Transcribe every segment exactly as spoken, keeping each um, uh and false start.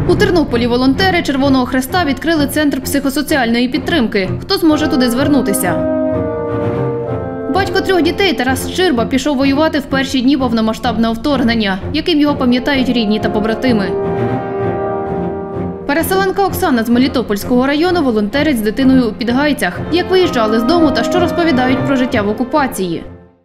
У Тернополі волонтери Червоного Хреста відкрили центр психосоціальної підтримки. Хто зможе туди звернутися? Батько трьох дітей Тарас Щирба пішов воювати в перші дні повномасштабного вторгнення, яким його пам'ятають рідні та побратими. Переселенка Оксана з Мелітопольського району волонтерить з дитиною у Підгайцях. Як виїжджали з дому та що розповідають про життя в окупації.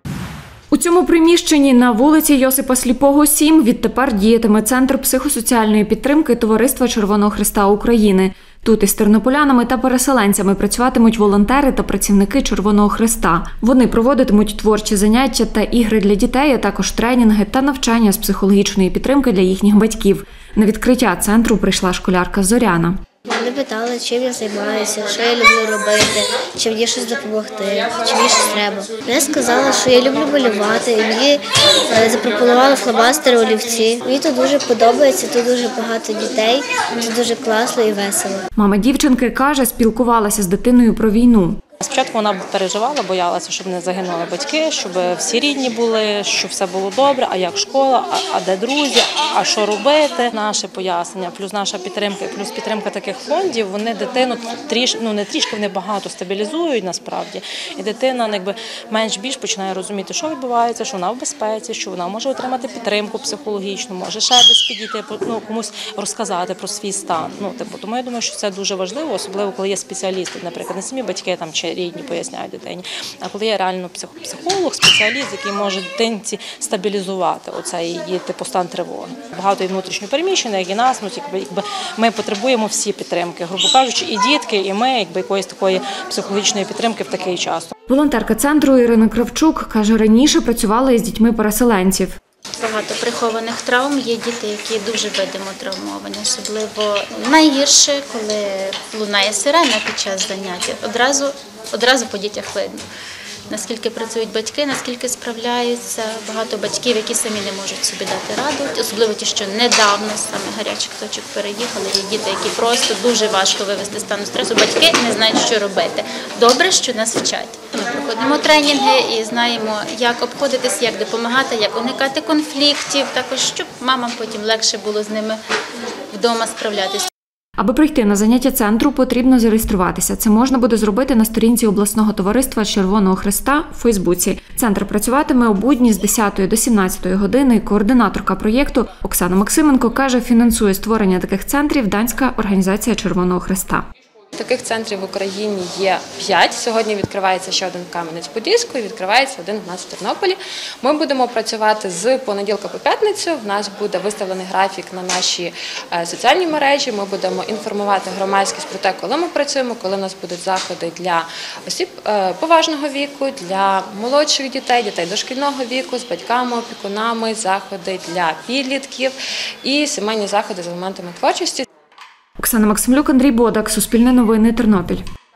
У цьому приміщенні на вулиці Йосипа Сліпого, сім відтепер діятиме Центр психосоціальної підтримки Товариства Червоного Хреста України. Тут із тернополянами та переселенцями працюватимуть волонтери та працівники Червоного Хреста. Вони проводитимуть творчі заняття та ігри для дітей, а також тренінги та навчання з психологічної підтримки для їхніх батьків. На відкриття центру прийшла школярка Зоряна. Вони питали, чим я займаюся, що я люблю робити, чи мені щось допомогти, чи мені щось треба. Я сказала, що я люблю малювати, і мені запропонували фломастери, олівці. Мені тут дуже подобається, тут дуже багато дітей, тут дуже класно і весело. Мама дівчинки каже, спілкувалася з дитиною про війну. Спочатку вона переживала, боялася, щоб не загинули батьки, щоб всі рідні були, щоб все було добре, а як школа, а, а де друзі, а що робити. Наше пояснення, плюс наша підтримка, плюс підтримка таких фондів, вони дитину тріш, ну не трішки, вони багато стабілізують насправді. І дитина якби менш-більш починає розуміти, що відбувається, що вона в безпеці, що вона може отримати підтримку психологічну, може ще десь підійти, ну, комусь розказати про свій стан. Ну, типу, тому я думаю, що це дуже важливо, особливо коли є спеціалісти, наприклад, не самі батьки там чи рідні поясняють дитині, а коли є реально психолог, спеціаліст, який може дитинці стабілізувати оцей її типу стан тривоги. Багато і внутрішньопереміщених, як і нас, ну, якби ми потребуємо всі підтримки, грубо кажучи, і дітки, і ми, якби якоїсь такої психологічної підтримки в такий час. Волонтерка центру Ірина Кравчук каже, раніше працювала із дітьми переселенців. Багато прихованих травм, є діти, які дуже видимо травмовані, особливо найгірше, коли лунає сирена під час заняття. Одразу, одразу по дітях видно, наскільки працюють батьки, наскільки справляються. Багато батьків, які самі не можуть собі дати раду, особливо ті, що недавно з саме гарячих точок переїхали. Є діти, які просто дуже важко вивести стану стресу. Батьки не знають, що робити. Добре, що нас вчать. Ми проходимо тренінги і знаємо, як обходитися, як допомагати, як уникати конфліктів, також щоб мамам потім легше було з ними вдома справлятися. Аби прийти на заняття центру, потрібно зареєструватися. Це можна буде зробити на сторінці обласного товариства Червоного Хреста у Фейсбуці. Центр працюватиме у будні з десятої до сімнадцятої години. Координаторка проєкту Оксана Максименко каже, фінансує створення таких центрів данська організація Червоного Хреста. Таких центрів в Україні є п'ять. Сьогодні відкривається ще один в Кам'янець-Подільську і відкривається один у нас в Тернополі. Ми будемо працювати з понеділка по п'ятницю. В нас буде виставлений графік на наші соціальні мережі. Ми будемо інформувати громадськість про те, коли ми працюємо, коли в нас будуть заходи для осіб поважного віку, для молодших дітей, дітей дошкільного віку, з батьками, опікунами, заходи для підлітків і сімейні заходи з елементами творчості. Оксана Максимлюк, Андрій Бодак, Суспільне новини, Тернопіль.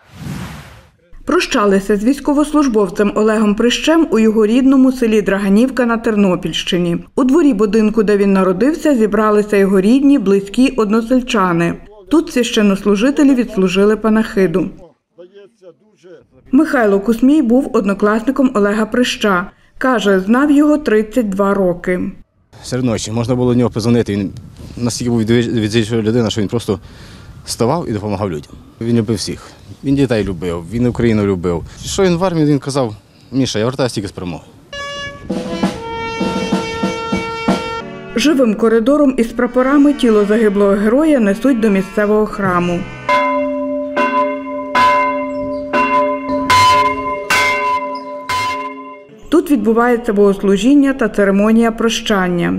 Прощалися з військовослужбовцем Олегом Прищем у його рідному селі Драганівка на Тернопільщині. У дворі будинку, де він народився, зібралися його рідні, близькі односельчани. Тут священнослужителі відслужили панахиду. Михайло Кусмій був однокласником Олега Прища. Каже, знав його тридцять два роки. Серед ночі можна було до нього позвонити. Він настільки був відзична людина, що він просто ставав і допомагав людям. Він любив всіх. Він дітей любив, він Україну любив. Що він в армії, він казав, Міша, я вертаюся тільки з перемоги. Живим коридором із прапорами тіло загиблого героя несуть до місцевого храму. Тут відбувається богослужіння та церемонія прощання.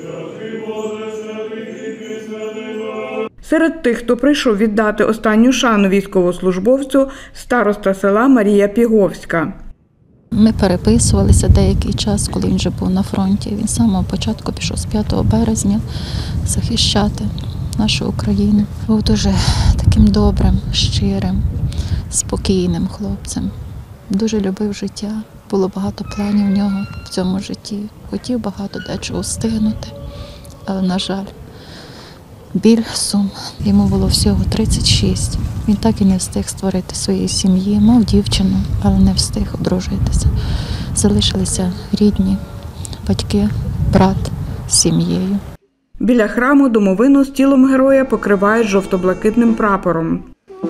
Серед тих, хто прийшов віддати останню шану військовослужбовцю, староста села Марія Піговська. Ми переписувалися деякий час, коли він вже був на фронті. Він з самого початку пішов з п'ятого березня захищати нашу Україну. Був дуже таким добрим, щирим, спокійним хлопцем. Дуже любив життя. Було багато планів в нього в цьому житті. Хотів багато дечого встигнути, але, на жаль, біль, сум. Йому було всього тридцять шість. Він так і не встиг створити своєї сім'ї. Мав дівчину, але не встиг одружитися. Залишилися рідні, батьки, брат з сім'єю. Біля храму домовину з тілом героя покривають жовто-блакитним прапором.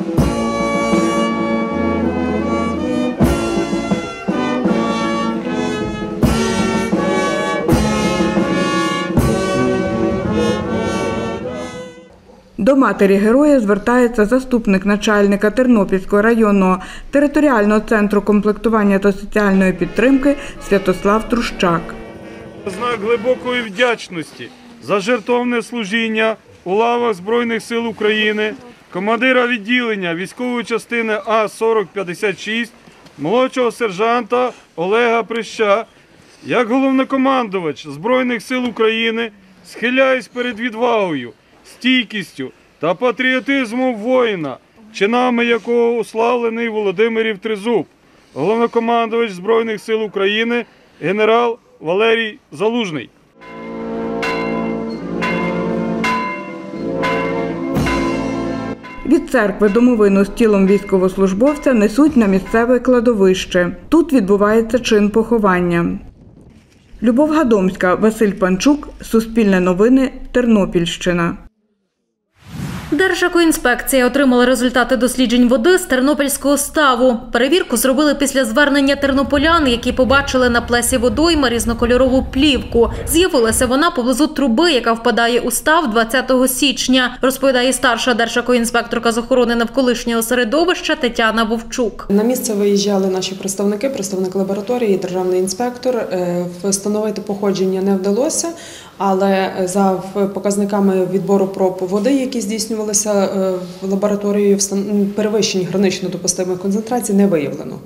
До матері героя звертається заступник начальника Тернопільського районного територіального центру комплектування та соціальної підтримки Святослав Трущак. Знак глибокої вдячності за жертовне служіння у лавах Збройних сил України, командира відділення військової частини А сорок п'ятдесят шість, молодшого сержанта Олега Прища, як головнокомандувач Збройних сил України, схиляюсь перед відвагою, стійкістю та патріотизмом воїна, чинами якого уславлений Володимирів Тризуб, головнокомандувач Збройних сил України, генерал Валерій Залужний. Від церкви домовину з тілом військовослужбовця несуть на місцеве кладовище. Тут відбувається чин поховання. Любов Гадомська, Василь Панчук, Суспільне новини, Тернопільщина. Держекоінспекція отримала результати досліджень води з Тернопільського ставу. Перевірку зробили після звернення тернополян, які побачили на плесі водойми різнокольорову плівку. З'явилася вона поблизу труби, яка впадає у став двадцятого січня, розповідає старша держекоінспекторка з охорони навколишнього середовища Тетяна Вовчук. На місце виїжджали наші представники, представник лабораторії, державний інспектор. Встановити походження не вдалося, але за показниками відбору проб води, які здійснювалися в лабораторії, перевищень гранично допустимих концентрацій не виявлено.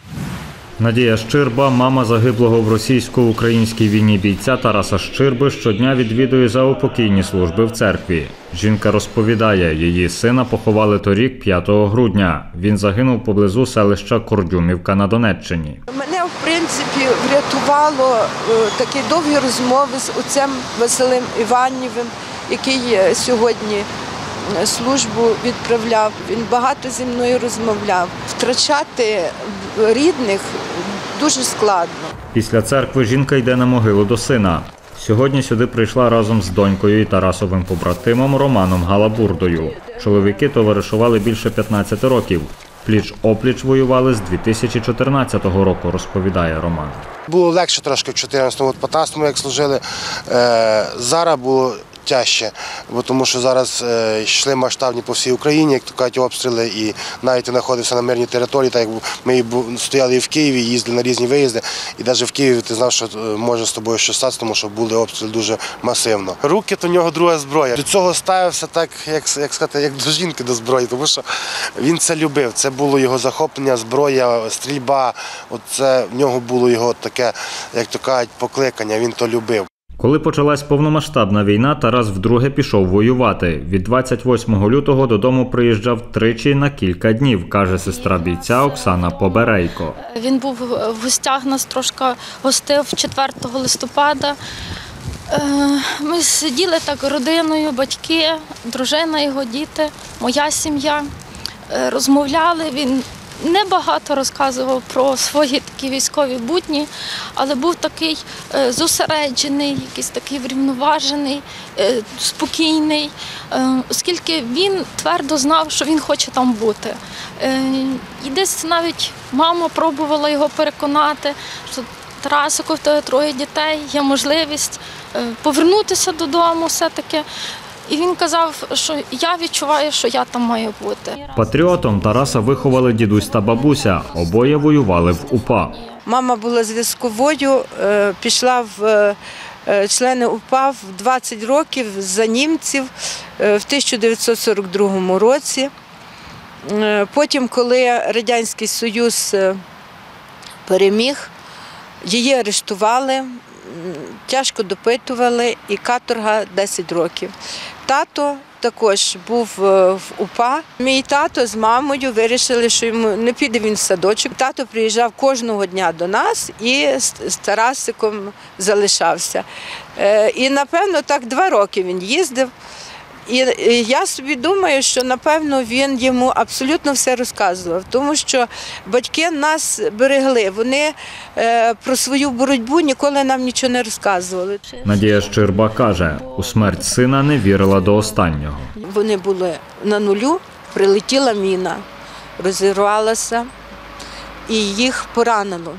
Надія Щирба, мама загиблого в російсько-українській війні бійця Тараса Щирби, щодня відвідує заупокійні служби в церкві. Жінка розповідає, її сина поховали торік, п'ятого грудня. Він загинув поблизу селища Кордюмівка на Донеччині. Мене, в принципі, врятувало такі довгі розмови з отцем Василем Іванівим, який сьогодні службу відправляв. Він багато зі мною розмовляв. Втрачати рідних дуже складно. Після церкви жінка йде на могилу до сина. Сьогодні сюди прийшла разом з донькою і Тарасовим побратимом Романом Галабурдою. Чоловіки товаришували більше п'ятнадцяти років. Пліч-опліч воювали з дві тисячі чотирнадцятого року, розповідає Роман. Було легше трошки в чотирнадцятому, п'ятнадцятому, як служили. Зараз було тяжче, бо тому що зараз е, йшли масштабні по всій Україні, як то кажуть, обстріли, і навіть ти знаходився на мирній території, так як ми стояли і в Києві, їздили на різні виїзди, і навіть в Києві ти знав, що може з тобою щось статися, тому що були обстріли дуже масивно. Руки – то в нього друга зброя. До цього ставився так, як, як сказати, як до жінки до зброї, тому що він це любив. Це було його захоплення, зброя, стрільба. От це в нього було його таке, як то кажуть, покликання, він то любив. Коли почалась повномасштабна війна, Тарас вдруге пішов воювати. Від двадцять восьмого лютого додому приїжджав тричі на кілька днів, каже сестра бійця Оксана Поберейко. Він був в гостях, нас трошки гостив четвертого листопада. Ми сиділи так родиною, батьки, дружина його, діти, моя сім'я. Розмовляли, він небагато розказував про свої такі військові будні, але був такий е, зосереджений, якийсь такий врівноважений, е, спокійний, е, оскільки він твердо знав, що він хоче там бути. Е, і десь навіть мама пробувала його переконати, що Тарасику, в тебе троє дітей, є можливість е, повернутися додому все-таки. І він казав, що я відчуваю, що я там маю бути. Патріотом Тараса виховали дідусь та бабуся. Обоє воювали в УПА. Мама була зв'язковою, пішла в члени УПА в двадцять років за німців в тисяча дев'ятсот сорок другому році. Потім, коли Радянський Союз переміг, її арештували, тяжко допитували і каторга десять років. Тато також був в УПА. Мій тато з мамою вирішили, що йому не піде він в садочок. Тато приїжджав кожного дня до нас і з Тарасиком залишався. І, напевно, так два роки він їздив. І я собі думаю, що, напевно, він йому абсолютно все розказував, тому що батьки нас берегли, вони про свою боротьбу ніколи нам нічого не розказували. Надія Щирба каже, у смерть сина не вірила до останнього. Вони були на нулю, прилетіла міна, розірвалася і їх поранило.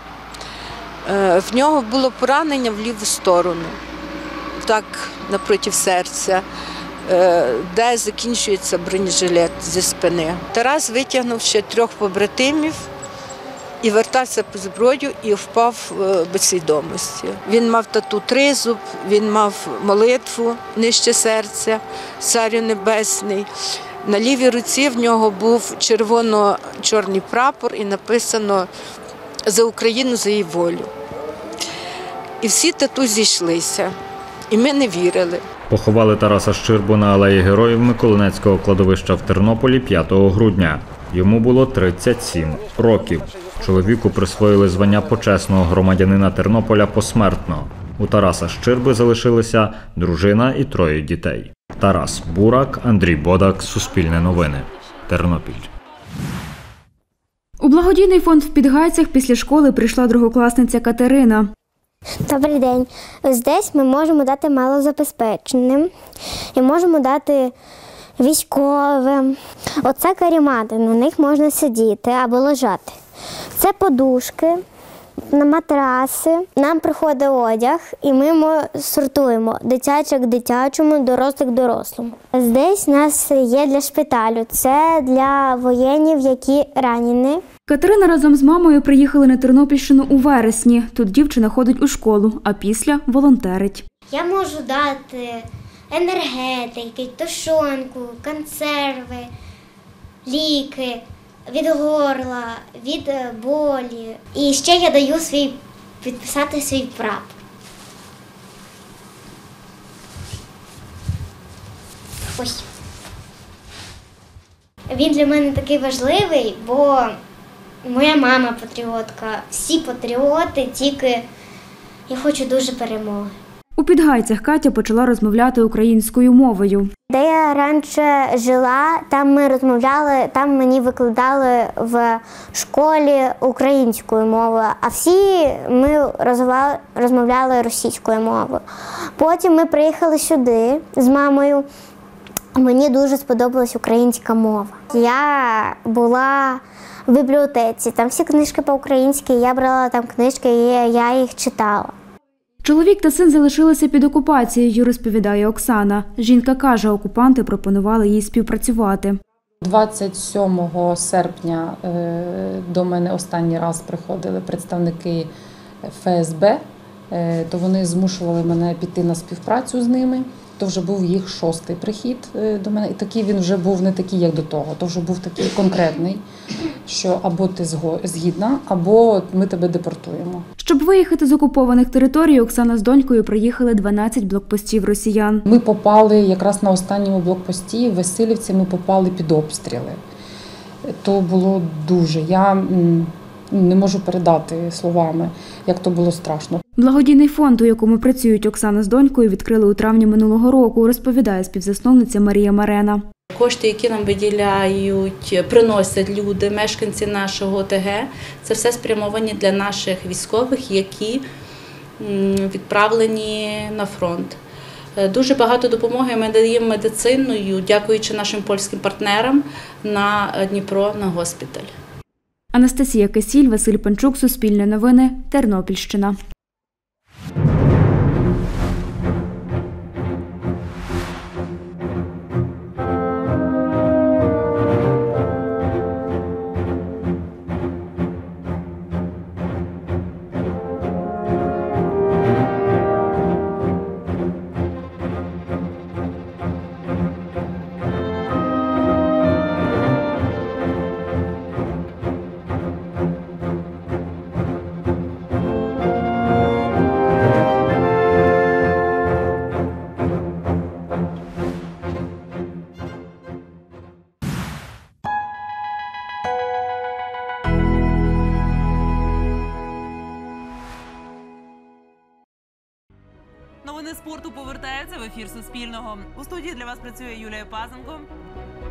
В нього було поранення в ліву сторону, так напроти серця, де закінчується бронежилет зі спини. Тарас витягнув ще трьох побратимів і вертався по зброю і впав без свідомості. Він мав тату тризуб, він мав молитву нижче серця, Царю Небесний. На лівій руці в нього був червоно-чорний прапор і написано «За Україну, за її волю». І всі тату зійшлися, і ми не вірили. Поховали Тараса Щирбу на алеї Героїв Миколинецького кладовища в Тернополі п'ятого грудня. Йому було тридцять сім років. Чоловіку присвоїли звання почесного громадянина Тернополя посмертно. У Тараса Щирби залишилися дружина і троє дітей. Тарас Бурак, Андрій Бодак, Суспільне новини, Тернопіль. У благодійний фонд в Підгайцях після школи прийшла другокласниця Катерина. Добрий день. Здесь ми можемо дати малозабезпеченим і можемо дати військовим. Оце карімати, на них можна сидіти або лежати. Це подушки, на матраси. Нам приходить одяг і ми сортуємо дитяче к дитячому, дорослих к дорослому. Здесь у нас є для шпиталю, це для воєнів, які ранені. Катерина разом з мамою приїхали на Тернопільщину у вересні. Тут дівчина ходить у школу, а після волонтерить. Я можу дати енергетики, тушонку, консерви, ліки від горла, від болі. І ще я даю свій, підписати свій прапор. Ось. Він для мене такий важливий, бо моя мама патріотка, всі патріоти, тільки я хочу дуже перемоги. У Підгайцях Катя почала розмовляти українською мовою. Де я раніше жила, там ми розмовляли, там мені викладали в школі українською мовою, а всі ми розмовляли російською мовою. Потім ми приїхали сюди з мамою. Мені дуже сподобалась українська мова. Я була в бібліотеці, там всі книжки по-українськи, я брала там книжки і я їх читала. Чоловік та син залишилися під окупацією, розповідає Оксана. Жінка каже, окупанти пропонували їй співпрацювати. двадцять сьомого серпня до мене останній раз приходили представники Ф С Б, то вони змушували мене піти на співпрацю з ними. То вже був їх шостий прихід до мене. І такий він вже був не такий, як до того. То вже був такий конкретний, що або ти згідна, або ми тебе депортуємо. Щоб виїхати з окупованих територій, Оксана з донькою проїхали дванадцять блокпостів росіян. Ми попали якраз на останньому блокпості, в Василівці ми попали під обстріли. То було дуже. Я не можу передати словами, як то було страшно. Благодійний фонд, у якому працюють Оксана з донькою, відкрили у травні минулого року, розповідає співзасновниця Марія Марена. Кошти, які нам виділяють, приносять люди, мешканці нашого О Те Ге, це все спрямовані для наших військових, які відправлені на фронт. Дуже багато допомоги ми даємо медициною, дякуючи нашим польським партнерам на Дніпро, на госпіталь. Анастасія Кисіль, Василь Панчук, Суспільне новини, Тернопільщина. новини спорту повертаються в ефір Суспільного. У студії для вас працює Юлія Пазенко.